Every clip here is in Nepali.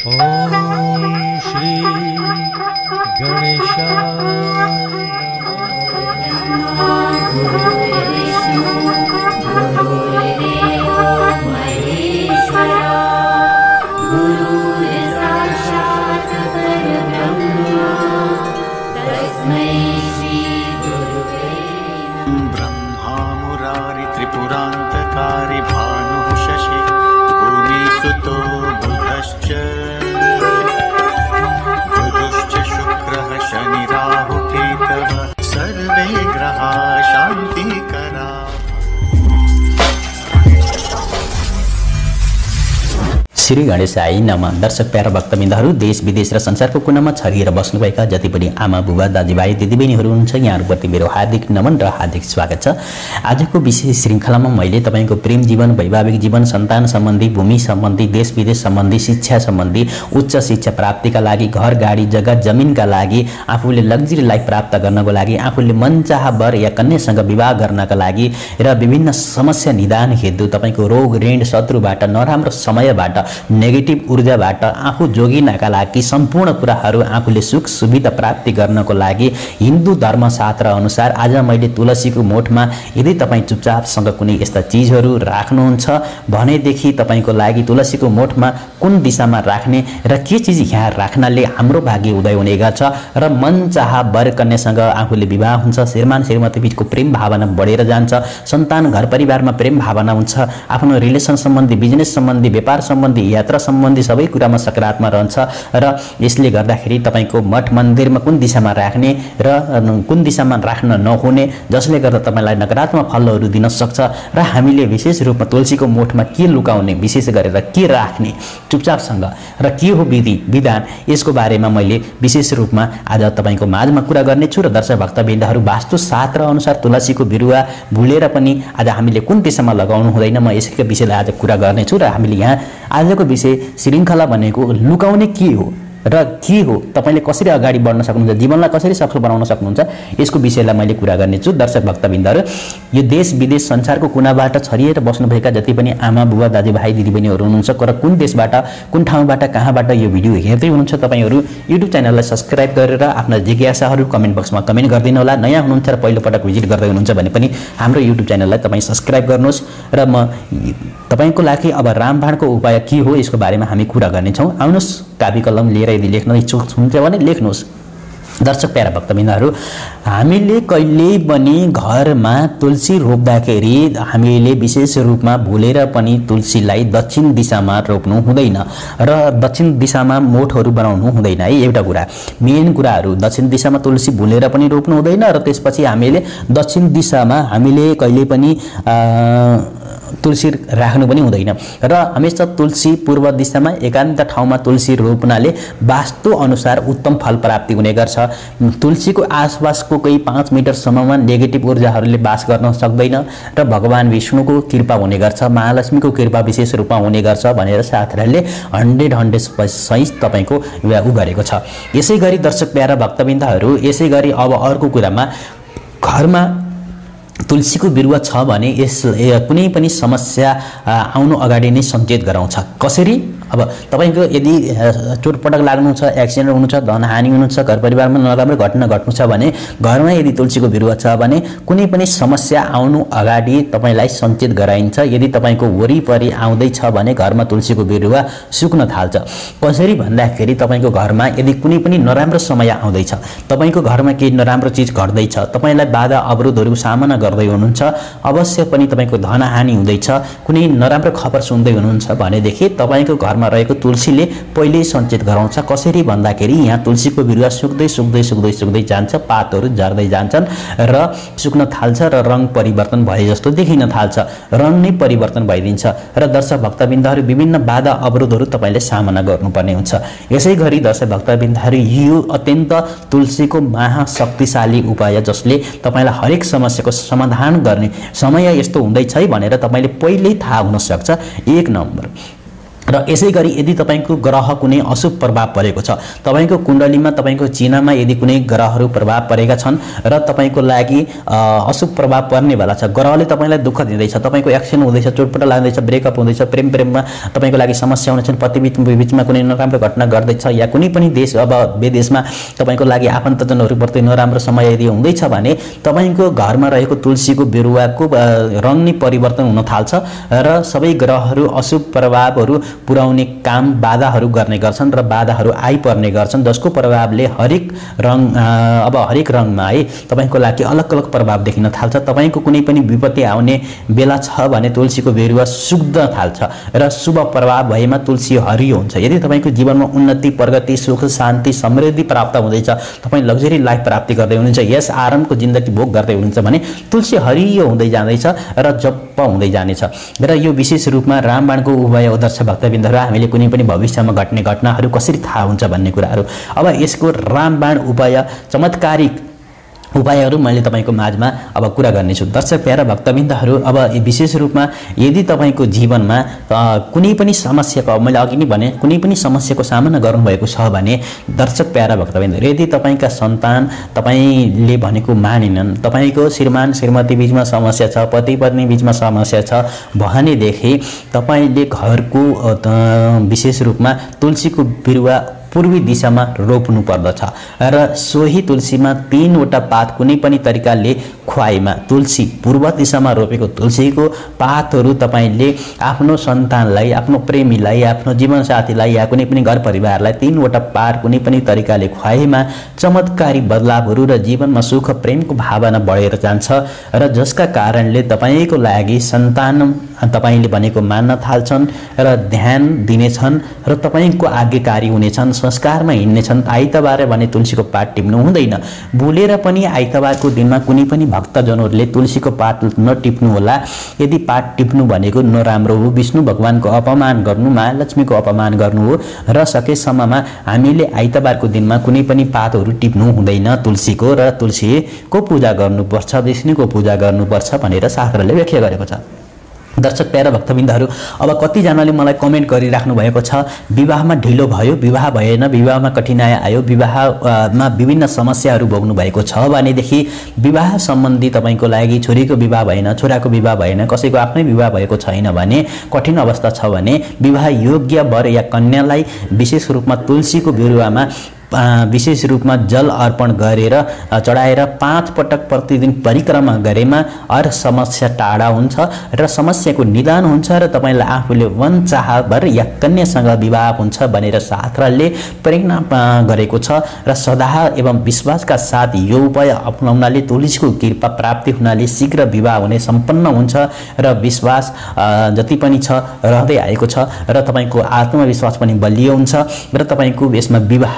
ओम श्री गणेशाय ब्रह्मा मुरारि त्रिपुरान्तकारी भानुः शशि भूमिसुतो बुधश्च गुरुश्च शुक्रः शनि राहु केतवः सर्वे ग्रहाः शान्तिकराः। श्री गणेशाय नमः। दर्शक प्यारा भक्तबिन्दहरू, देश विदेश र संसारको कुनामा छरिएर बस्नुभएका जति पनि आमा बुबा दाजुभाइ दिदीबहिनीहरू हुनुहुन्छ, यहाँहरूप्रति मेरो हार्दिक नमन र हार्दिक स्वागत छ। आजको विशेष श्रृङ्खलामा मैले तपाईँको प्रेम जीवन, वैवाहिक जीवन, सन्तान सम्बन्धी, भूमि सम्बन्धी, देश विदेश सम्बन्धी, शिक्षा सम्बन्धी, उच्च शिक्षा प्राप्तिका लागि, घर गाडी जग्गा जमिनका लागि, आफूले लग्जरी लाइफ प्राप्त गर्नको लागि, आफूले मनचाह वर या कन्यासँग विवाह गर्नका लागि र विभिन्न समस्या निदान हेतु तपाईँको रोग ऋण शत्रुबाट, नराम्रो समयबाट, नेगेटिभ ऊर्जाबाट आफू जोगिनका लागि सम्पूर्ण कुराहरू आफूले सुख सुविधा प्राप्ति गर्नको लागि हिन्दू धर्मशास्त्र अनुसार आज मैले तुलसीको मोठमा यदि तपाईँ चुपचापसँग कुनै यस्ता चिजहरू राख्नुहुन्छ भनेदेखि तपाईँको लागि तुलसीको मोठमा कुन दिशामा राख्ने र के चिज यहाँ राख्नाले हाम्रो भाग्य उदय हुने गर्छ र मनचाह वर कन्यासँग आफूले विवाह हुन्छ, श्रीमान श्रीमती बीचको प्रेम भावना बढेर जान्छ, सन्तान घर परिवारमा प्रेम भावना हुन्छ, आफ्नो रिलेसन सम्बन्धी, बिजनेस सम्बन्धी, व्यापार सम्बन्धी, यात्रा सम्बन्धी सबै कुरामा सकारात्मक रहन्छ र यसले गर्दाखेरि तपाईको मठ मन्दिरमा कुन दिशामा राख्ने र कुन दिशामा राख्न नहुने जसले गर्दा तपाईलाई नकारात्मक फलहरू दिन सक्छ र हामीले विशेष रूपमा तुलसीको मोठमा के लुकाउने, विशेष गरेर के राख्ने चुपचापसँग र के हो विधि विधान, यसको बारेमा मैले विशेष रूपमा आज तपाईको माझमा कुरा गर्नेछु र दर्शक भक्तबिन्दहरू वास्तुशास्त्र अनुसार तुलसीको बिरुवा भुलेर पनि आज हामीले कुन दिशामा लगाउनु हुँदैन, म यसैको विषयलाई आज कुरा गर्नेछु र हामीले यहाँ आजको विषय श्रृङ्खला भनेको लुकाउने के हो र के हो, तपाईले कसरी अगाडि बढ्न सक्नुहुन्छ, जीवनलाई कसरी सफल बनाउन सक्नुहुन्छ, यसको विषयलाई मैले कुरा गर्नेछु। दर्शक भक्तबिन्दहरू, यो देश विदेश संसारको कुनाबाट छरिएर बस्नुभएका जति पनि आमा बुबा दाजुभाइ दिदीबहिनीहरू हुनुहुन्छ र कुन देशबाट कुन ठाउँबाट कहाँबाट यो भिडियो हेर्दै हुनुहुन्छ, तपाईँहरू युट्युब च्यानललाई सब्स्क्राइब गरेर आफ्ना जिज्ञासाहरू कमेन्ट बक्समा कमेन्ट गरिदिनु होला। नयाँ हुनुहुन्छ र पहिलोपटक भिजिट गर्दै हुनुहुन्छ भने पनि हाम्रो युट्युब च्यानललाई तपाईँ सब्स्क्राइब गर्नुहोस् र म तपाईँको लागि अब रामबाणको उपाय के हो यसको बारेमा हामी कुरा गर्नेछौँ। आउनुहोस्, कापी कलम लिएर यदि लेख्न इच्छुक हुनुहुन्छ भने लेख्नुहोस्। दर्शक प्यारा भक्तबिन्दहरू, हामीले कहिल्यै पनि घरमा तुलसी रोप्दाखेरि हामीले विशेष रूपमा भुलेर पनि तुलसीलाई दक्षिण दिशामा रोप्नु हुँदैन र दक्षिण दिशामा मोठहरू बनाउनु हुँदैन है। एउटा कुरा मेन कुराहरू, दक्षिण दिशामा तुलसी भुलेर पनि रोप्नु हुँदैन र त्यसपछि हामीले दक्षिण दिशामा हामीले कहिल्यै पनि तुलसी राख्नु पनि हुँदैन र हमेशा तुलसी पूर्व दिशामा एकान्त ठाउँमा तुलसी रोप्नाले वास्तु अनुसार उत्तम फल प्राप्ति हुने गर्छ। तुलसीको आसपासको कोही 5 मिटरसम्ममा नेगेटिभ ऊर्जाहरूले वास गर्न सक्दैन र भगवान विष्णुको कृपा हुने गर्छ, महालक्ष्मीको कृपा विशेष रूपमा हुने गर्छ भनेर शास्त्रले 100% सही तपाईको उ गरेको छ। यसै गरी दर्शक प्यारा भक्तबिन्दहरू, यसै गरी अब अर्को कुरामा घरमा तुलसीको बिरुवा छ भने यस कुनै पनि समस्या आउनु अगाडि नै सञ्चेत गराउँछ। कसरी? अब तपाईको यदि चोटपटक लाग्नु छ, एक्सिडेन्ट हुनु छ, धनहानि हुनु छ, घर परिवारमा नराम्रो घटना घट्नु छ भने घरमा यदि तुलसीको बिरुवा छ भने कुनै पनि समस्या आउनु अगाडि तपाईलाई सञ्चेत गराइन्छ। यदि तपाईको वरिपरि आउँदैछ भने घरमा तुलसीको बिरुवा सुक्न थाल्छ। कसरी भन्दाखेरि तपाईको घरमा यदि कुनै पनि नराम्रो समय आउँदैछ, तपाईको घरमा केही नराम्रो चिज घट्दैछ, तपाईलाई बाधा अवरोधहरू सामना गर्दै हुनुहुन्छ, अवश्य पनि तपाईको धनहानि हुँदैछ, कुनै नराम्रो खबर सुन्दै हुनुहुन्छ भनेदेखि तपाईको घरमा रहेको तुलसीले पहिले सञ्चेत गराउँछ। कसरी भन्दाखेरि यहाँ तुलसीको बिरुवा सुक्दै सुक्दै सुक्दै सुक्दै जान्छ, पातहरू झर्दै जान्छन् र सुक्न थाल्छ र रङ परिवर्तन भए जस्तो देखिन थाल्छ, रङ नै परिवर्तन भइदिन्छ र दर्शक भक्तबिन्दहरू विभिन्न बाधा अवरोधहरू तपाईले सामना गर्नुपर्ने हुन्छ। यसै गरी दर्शक भक्तबिन्दहरू, यो अत्यन्त तुलसीको महाशक्तिशाली उपाय जसले तपाईलाई हरेक समस्याको समाधान गर्ने समय यस्तो हुँदैछ भनेर तपाईले पहिल्यै थाहा हुन सक्छ। 1 नम्बर र यसै गरी यदि तपाईको ग्रह कुनै अशुभ प्रभाव परेको छ, तपाईको कुण्डलीमा तपाईको चिन्हमा यदि कुनै ग्रहहरू प्रभाव परेका छन् र तपाईको लागि अशुभ प्रभाव पर्नेवाला छ, ग्रहले तपाईलाई दुःख दिँदैछ, तपाईको एक्सिडेन्ट हुँदैछ, चोटपटक लाग्दैछ, ब्रेकअप हुँदैछ, प्रेममा तपाईको लागि समस्या हुनेछन्, पति बीचमा कुनै नराम्रो घटना घट्दैछ या कुनै पनि देश अब विदेशमा तपाईको लागि आफन्तजनहरूप्रति नराम्रो समय यदि हुँदैछ भने तपाईको घरमा रहेको तुलसीको बिरुवाको रङ नै परिवर्तन हुन थाल्छ र सबै ग्रहहरू अशुभ प्रभावहरू पुर्याउने काम बाधाहरू गर्ने गर्छन् र बाधाहरू आइपर्ने गर्छन्, जसको प्रभावले हरेक रङमा है तपाईको लागि अलग अलग प्रभाव देखिन थाल्छ। तपाईको कुनै पनि विपत्ति आउने बेला छ भने तुलसीको बिरुवा सुक्न थाल्छ र शुभ प्रभाव भएमा तुलसी हरियो हुन्छ। यदि तपाईको जीवनमा उन्नति, प्रगति, सुख, शान्ति, समृद्धि प्राप्त हुँदैछ, तपाई लग्जरी लाइफ प्राप्ति गर्दै हुनुहुन्छ, यस आरामको जिन्दगी भोग गर्दै हुनुहुन्छ भने तुलसी हरियो हुँदै जाँदैछ र जप हुँदै जानेछ। र यो विशेष रूपमा रामबाणको उभय दर्शक भक्तबिन्दहरू हामीले कुनै पनि भविष्यमा घट्ने घटनाहरू कसरी थाहा हुन्छ भन्ने कुराहरू, अब यसको रामबाण उपाय चमत्कारिक उपायहरू मैले तपाईको माझमा अब कुरा गर्नेछु। दर्शक प्यारा भक्तबिन्दहरू, अब विशेष रूपमा यदि तपाईको जीवनमा कुनै पनि समस्याको, मैले अघि नै भने, कुनै पनि समस्याको सामना गर्नुभएको छ भने दर्शक प्यारा भक्तबिन्दहरू, यदि तपाईका सन्तान तपाईले भनेको मानेनन्, तपाईको श्रीमान श्रीमती बीचमा समस्या छ, पति पत्नी बीचमा समस्या छ भनेदेखि तपाईले घरको विशेष रूपमा तुलसीको बिरुवा पूर्वी दिशामा रोप्नु पर्दछ र सोही तुलसीमा 3 वटा पात कुनै पनि तरिकाले खुवाइमा तुलसी पूर्व दिशामा रोपेको तुलसीको पातहरू तपाईले आफ्नो सन्तानलाई, आफ्नो प्रेमीलाई, आफ्नो जीवनसाथीलाई या कुनै पनि घर परिवारलाई 3 वटा पात कुनै पनि तरिकाले खुवाइमा चमत्कारी बदलावहरू र जीवनमा सुख प्रेमको भावना बढेर जान्छ र जसका कारणले तपाईको लागि सन्तान तपाईले भनेको मान्न थाल्छन् र ध्यान दिनेछन् र तपाईको आज्ञाकारी हुनेछन्, संस्कारमा हिँड्नेछन्। आइतबार भने तुलसीको पात टिप्नु हुँदैन, भुलेर पनि आइतबारको दिनमा कुनै पनि भक्तजनहरूले तुलसीको पात नटिप्नु होला। यदि पात टिप्नु भनेको नराम्रो हो, विष्णु भगवानको अपमान गर्नु, महालक्ष्मीको अपमान गर्नु हो र सकेसम्ममा हामीले आइतबारको दिनमा कुनै पनि पातहरू टिप्नु हुँदैन तुलसीको, र तुलसीको पूजा गर्नुपर्छ, विष्णुको पूजा गर्नुपर्छ भनेर शास्त्रले व्याख्या गरेको छ। दर्शक प्यारा भक्तबिन्दहरू, अब कतिजनाले मलाई कमेन्ट गरिराख्नु भएको छ विवाहमा ढिलो भयो, विवाह भएन, विवाहमा कठिनाइ आयो, विवाहमा विभिन्न समस्याहरू भोग्नु भएको छ भनेदेखि विवाह सम्बन्धी तपाईको लागि छोरीको विवाह भएन, छोराको विवाह भएन, कसैको आफ्नै विवाह भएको छैन भने, कठिन अवस्था छ भने विवाह योग्य वर या कन्यालाई विशेष रूपमा तुलसीको बिरुवामा विशेष रूपमा जल अर्पण गरेर चढाएर 5 पटक प्रतिदिन परिक्रमा गरेमा हर समस्या टाढा हुन्छ र समस्याको निदान हुन्छ र तपाईलाई आफूले वन चाहभर या कन्यासँग विवाह हुन्छ भनेर शास्त्रले प्रेरणा गरेको छ र सदा एवं विश्वासका साथ यो उपाय अपनाउनाले तुलसीको कृपा प्राप्ति हुनाले शीघ्र विवाह हुने सम्पन्न हुन्छ र विश्वास जति पनि छ रहँदै आएको छ र तपाईको आत्मविश्वास पनि बलियो हुन्छ र तपाईको यसमा विवाह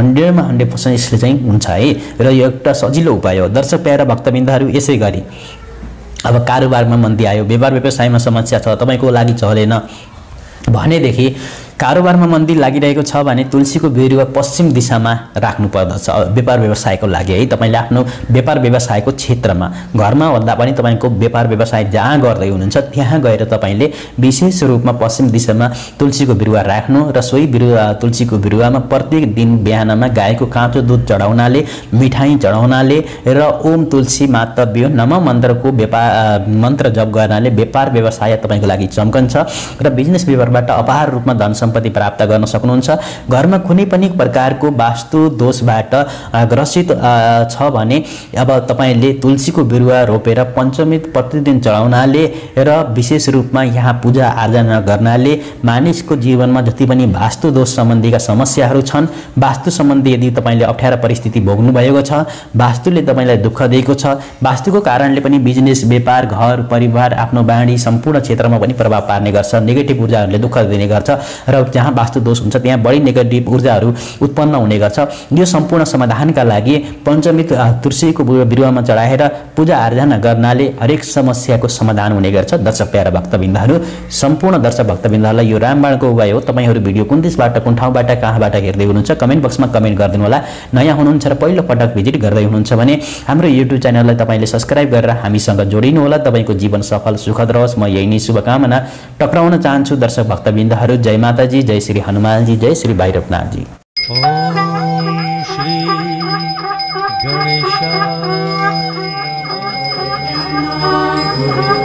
100% यसले चाहिँ हुन्छ है र यो एउटा सजिलो उपाय हो। दर्शक प्यारा भक्तबिन्दहरू, यसै गरी अब कारोबारमा मन्दी आयो, व्यापार व्यवसायमा समस्या छ, तपाईको लागि चलेन भनेदेखि कारोबारमा मन्दी लागिरहेको छ भने तुलसीको बिरुवा पश्चिम दिशामा राख्नु पर्दछ व्यापार व्यवसायको लागि है। तपाईले आफ्नो व्यापार व्यवसायको क्षेत्रमा घरमा भन्दा पनि तपाईको व्यापार व्यवसाय जहाँ गर्दै हुनुहुन्छ त्यहाँ गएर तपाईले विशेष रूपमा पश्चिम दिशामा तुलसीको बिरुवा राख्नु र सोही बिरुवा तुलसीको बिरुवामा प्रत्येक दिन बिहानमा गाईको काँचो दुध चढाउनाले, मिठाई चढाउनाले र ओम तुलसी मातव्य नम मन्त्रको मन्त्र जप गर्नाले व्यापार व्यवसाय तपाईको लागि चम्कन्छ र बिजनेस व्यापारबाट अपार रूपमा धन सम्पत्ति प्राप्त गर्न सक्नुहुन्छ। घरमा कुनै पनि प्रकारको वास्तु दोषबाट ग्रसित छ भने अब तपाईले तुलसीको बिरुवा रोपेर पञ्चमी प्रतिदिन चढाउनाले र विशेष रूपमा यहाँ पूजा आर्जना गर्नाले मानिसको जीवनमा जति पनि वास्तु दोष सम्बन्धीका समस्याहरू छन्, वास्तु सम्बन्धी यदि तपाईले अप्ठ्यारा परिस्थिति भोग्नु भएको छ, वास्तुले तपाईलाई दुःख दिएको छ, वास्तुको कारणले पनि बिजनेस, व्यापार, घर परिवार, आफ्नो बाणी सम्पूर्ण क्षेत्रमा पनि प्रभाव पार्ने गर्छ, नेगेटिभ ऊर्जाहरूले दुःख दिने गर्छ र जहाँ वास्तु दोष हुन्छ त्यहाँ बढी नेगेटिभ ऊर्जाहरू उत्पन्न हुने गर्छ। यो सम्पूर्ण समाधानका लागि पञ्चमी तुलसीको बिरुवामा चढाएर पूजा आर्जना गर्नाले हरेक समस्याको समाधान हुने गर्छ। दर्शक प्यारा भक्तबिन्दहरू, सम्पूर्ण दर्शक भक्तबिन्दहरूलाई यो रामबाणको उपाय हो। तपाईहरू भिडियो कुन देशबाट, कुन ठाउँबाट, कहाँबाट हेर्दै हुनुहुन्छ कमेन्ट बक्समा कमेन्ट गरिदिनु होला। नयाँ हुनुहुन्छ र पहिलो पटक भिजिट गर्दै हुनुहुन्छ भने हाम्रो युट्युब च्यानललाई तपाईले सब्स्क्राइब गरेर हामीसँग जोडिनु होला। तपाईको जीवन सफल सुखद रहोस्, म यही नै शुभकामना टक्राउन चाहन्छु। दर्शक भक्तबिन्दहरू, जय माता माताजी, जय श्री हनुमानजी, जय श्री भैरवनाथजी। ओम श्री गणेशाय नमः।